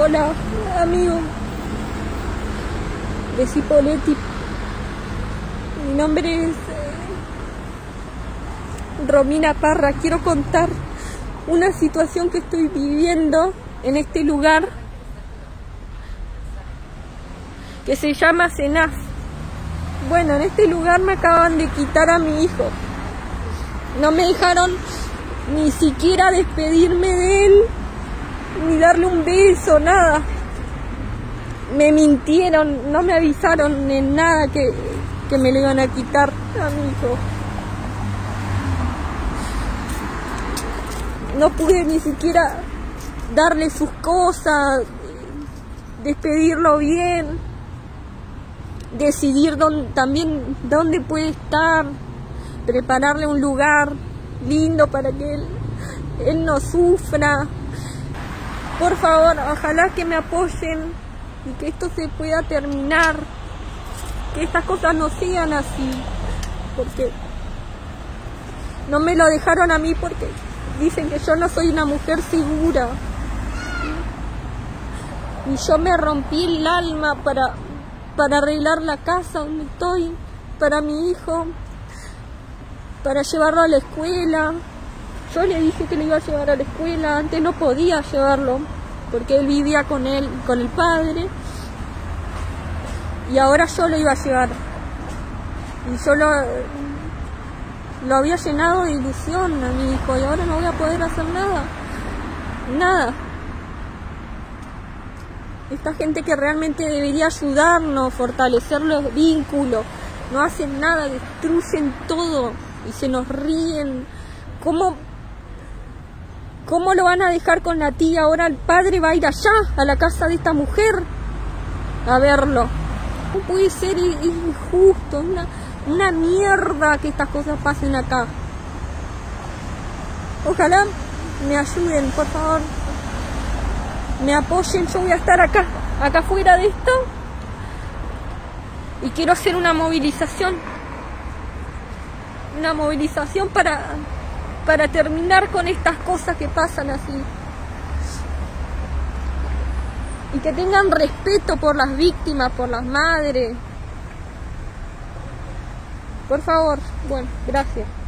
Hola, amigo de Cipolletti. Mi nombre es Romina Parra. Quiero contar una situación que estoy viviendo en este lugar que se llama Senaz. Bueno, en este lugar me acaban de quitar a mi hijo. No me dejaron ni siquiera despedirme de él, ni darle un beso, nada. Me mintieron, no me avisaron en nada que me lo iban a quitar a mi hijo. No pude ni siquiera darle sus cosas, despedirlo bien, decidir también dónde puede estar, prepararle un lugar lindo para que él no sufra. Por favor, ojalá que me apoyen y que esto se pueda terminar, que estas cosas no sigan así, porque no me lo dejaron a mí porque dicen que yo no soy una mujer segura. Y yo me rompí el alma para arreglar la casa donde estoy, para mi hijo, para llevarlo a la escuela. Yo le dije que lo iba a llevar a la escuela, antes no podía llevarlo, porque él vivía con el padre, y ahora yo lo iba a llevar. Y yo lo había llenado de ilusión a mi hijo, y ahora no voy a poder hacer nada. Esta gente que realmente debería ayudarnos, fortalecer los vínculos, no hacen nada, destruyen todo y se nos ríen. ¿Cómo lo van a dejar con la tía? Ahora el padre va a ir allá, a la casa de esta mujer, a verlo. No puede ser, es injusto, una mierda que estas cosas pasen acá. Ojalá me ayuden, por favor. Me apoyen, yo voy a estar acá fuera de esto. Y quiero hacer una movilización. Una movilización para terminar con estas cosas que pasan así. Y que tengan respeto por las víctimas, por las madres. Por favor, bueno, gracias.